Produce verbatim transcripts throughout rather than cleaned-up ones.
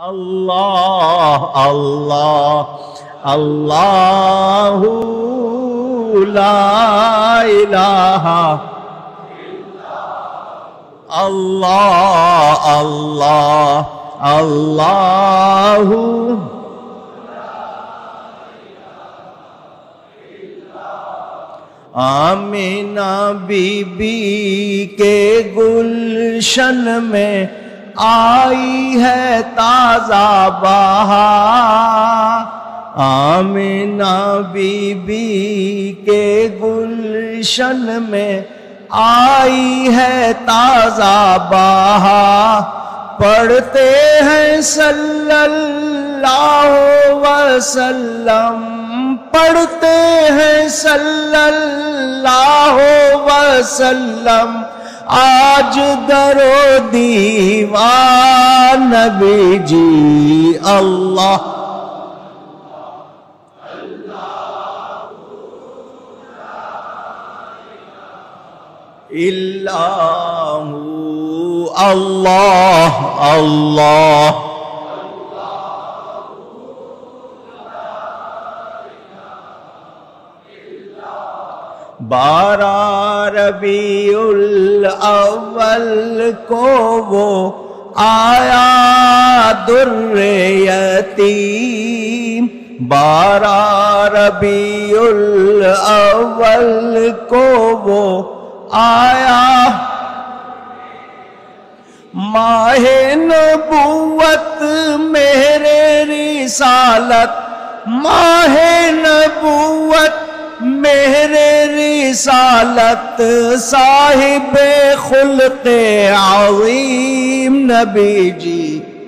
اللہ اللہ اللہ لا الہ اللہ اللہ اللہ آمینہ be be کے گلشن میں آئی ہے تازہ بہار، آمینہ بی بی کے گلشن میں آئی ہے تازہ بہار، پڑھتے ہیں صلی اللہ وسلم، پڑھتے ہیں صلی اللہ وسلم، آج درو دیوان نبی جی اللہ اللہ اللہ اللہ بارہ ربیع الاول کو وہ آیا در یتیم، بارہ ربیع الاول کو وہ آیا ماہ نبوت میرے رسالت، ماہ نبوت میرے رسالت، صاحب خلق عظیم نبی جی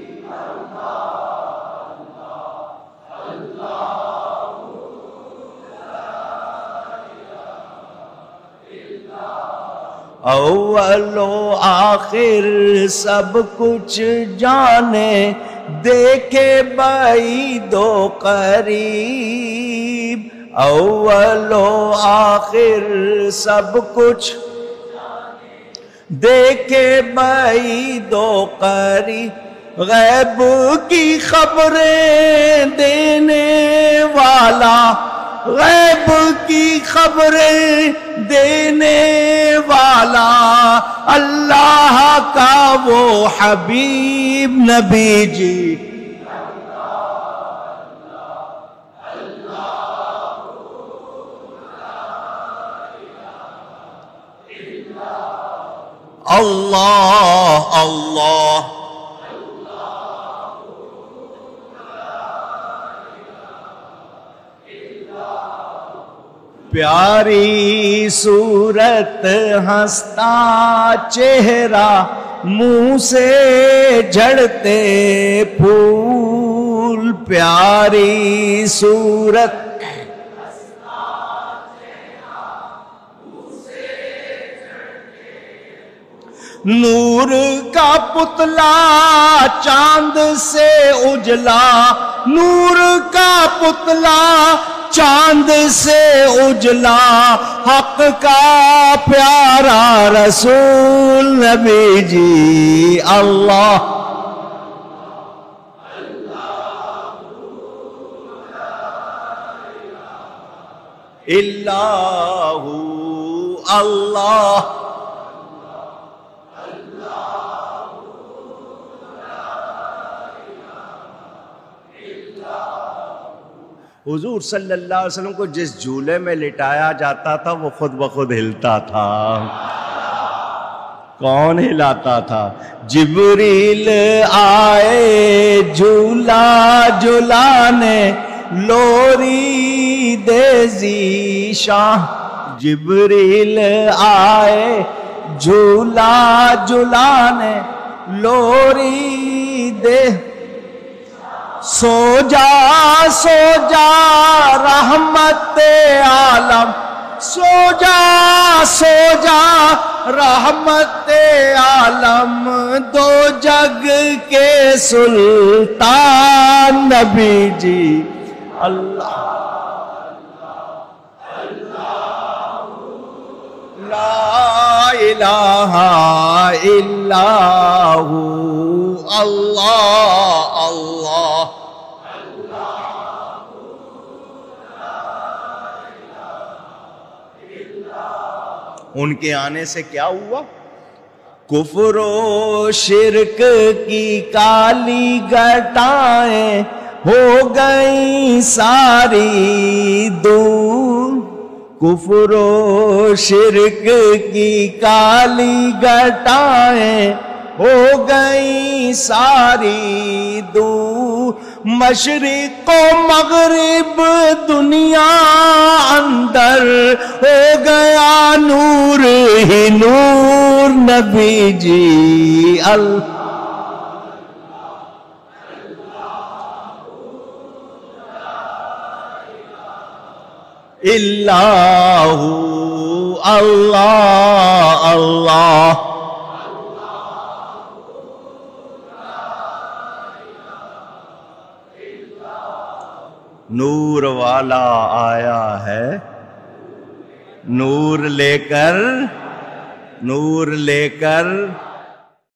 اول و آخر سب کچھ جانے، دیکھے بعید و قریب، اول و آخر سب کچھ دیکھے بعید و قریب، غیب کی خبریں دینے والا، غیب کی خبریں دینے والا، اللہ کا وہ حبیب نبی جی اللہ اللہ پیاری صورت ہنستا چہرہ، منہ سے جھڑتے پھول، پیاری صورت نور کا پتلا چاند سے اجلا، نور کا پتلا چاند سے اجلا، حق کا پیارا رسول نبی جی اللہ اللہ اللہ حضور صلی اللہ علیہ وسلم کو جس جھولے میں لٹایا جاتا تھا وہ خود بخود ہلتا تھا، کون ہلاتا تھا؟ جبریل آئے جھولا جھلانے، لوری دے ذیشان، جبریل آئے جھولا جھلانے، لوری دے سو جا سو جا رحمت عالم، سو جا سو جا رحمت عالم، دو جگ کے سلطان نبی جی اللہ لا الہ الا ہو اللہ اللہ اللہ. ان کے آنے سے کیا ہوا؟ کفر و شرک کی کالی گھٹائیں ہو گئی ساری دور. کفر و شرک کی کالی گھٹائیں ہو گئی ساری دور. مشرق و مغرب دنیا اندر ہو گیا نور ہی نور. نبی جی اللہ اللہ اللہ اللہ. نور والا آیا ہے نور لے کر نور لے کر